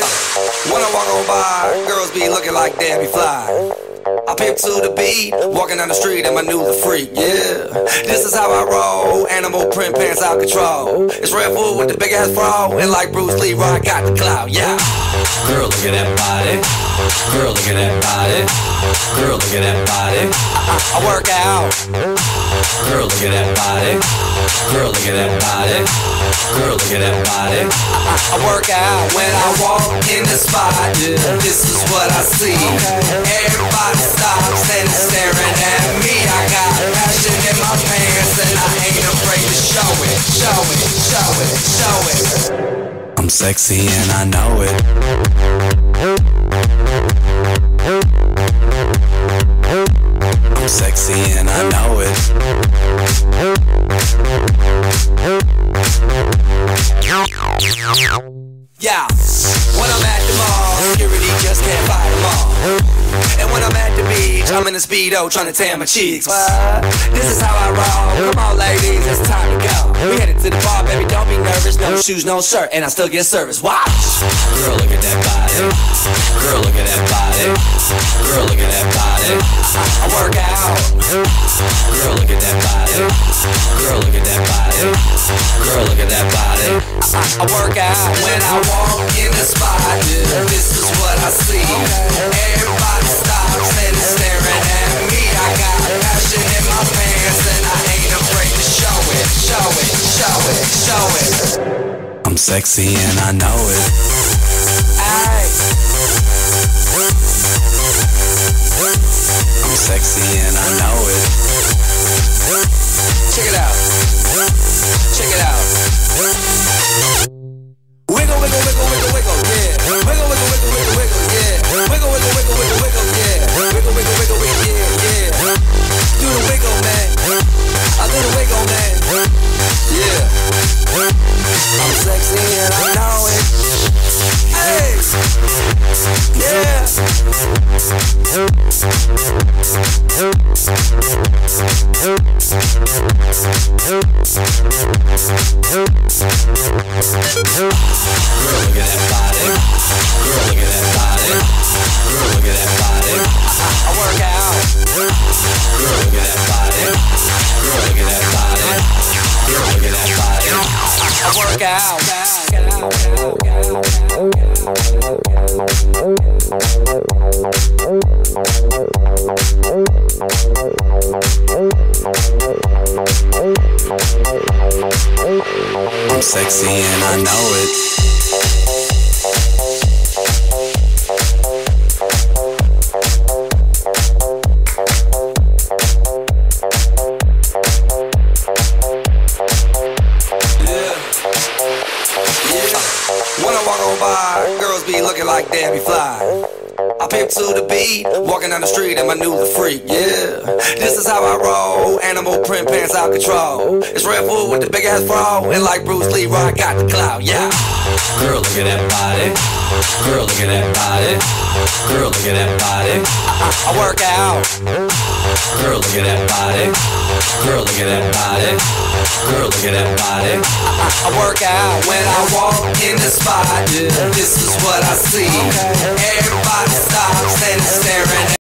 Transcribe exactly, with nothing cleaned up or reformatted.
When I walk on by, girls be looking like Debbie Fly. I pimp to the beat, walking down the street and my new the freak, yeah. This is how I roll, animal print pants out control. It's Red Bull with the big ass bra, and like Bruce Lee, I got the clout, yeah. Girl, look at that body. Girl, look at that body. Girl, look at that body. I, I work out. Girl, look at that body. Girl, look at that body. Girl, look at that body. I, I work out when I walk in the spot. This is what I see. Everybody stops and staring at me. I got passion in my pants and I ain't afraid to show it, show it, show it, show it. I'm sexy and I know it. I'm sexy and I know it. Yeah, when I'm at the mall, security just can't fight them all. And when I'm at the beach, I'm in a Speedo trying to tan my cheeks. What? This is how I roll. Come on, ladies, it's time to go. We headed to the bar, baby, don't be nervous. No shoes, no shirt, and I still get service. Watch. Girl, look at that body. Girl, look at that body. Girl, look at that body. I, I work out. Girl, look at that body. Girl, look at that body. Girl, look at that body. I, I work out when I walk in the spot. This is what I see. Everybody stops and is staring at me. I got passion in my pants and I ain't afraid to show it, show it, show it, show it. I'm sexy and I know it. Ay. I'm sexy and I know it. Check it out. Check it out. Wiggle, wiggle, wiggle, wiggle, wiggle, yeah. Wiggle, wiggle, wiggle, wiggle, wiggle, yeah. Wiggle, wiggle, wiggle, wiggle, wiggle, yeah. Wiggle, wiggle, wiggle, wiggle, yeah, yeah. Do the wiggle, man. I do the wiggle, man. Yeah. I'm sexy and I know it. Hey. Yeah. Girl, look at that body. Girl, look at that body. Girl, look at that body. I, I work out. Girl, look at that body. Girl, look at that body. Girl, look at that body. I, I work out. I'm sexy and I know it. When I walk on by, girls be looking like Debbie Fly. I pimp to the beat, walking down the street and my new the freak, yeah. This is how I roll, animal print pants out control. It's Red Bull with the big ass bra, and like Bruce Lee, I got the clout, yeah. Girl, look at that body. Girl, look at that body. Girl, look at that body. I, I, I work out. Girl, look at that body. Girl, look at that body. Girl, look at that body. I, I, I work out when I walk in the spot. This is what I see. Everybody stops and is staring at